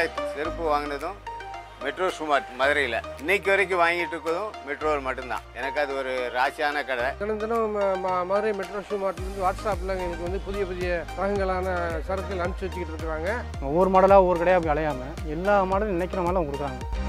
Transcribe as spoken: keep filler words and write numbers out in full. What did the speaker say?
செருப்பு வாங்கினதும் metro shoe மார்ட் மதுரையில் இன்னைக்கு வரைக்கும் வாங்கிட்டு இருக்கதும் மெட்ரோவில் மட்டும்தான். எனக்கு அது ஒரு ராசியான கடை. தினம் தினம் மதுரை மெட்ரோ ஷூ மார்ட்லேருந்து வாட்ஸ்அப்பில் எனக்கு வந்து புதிய புதிய ரகங்களான சரக்குகள் அனுப்பிச்சி வச்சுக்கிட்டு இருக்கிறாங்க. ஒவ்வொரு மாடலாக ஒவ்வொரு கடையாக அப்படி அலையாமல் எல்லா மாடலும் நினைக்கிற மாதிரிலாம் கொடுக்குறாங்க.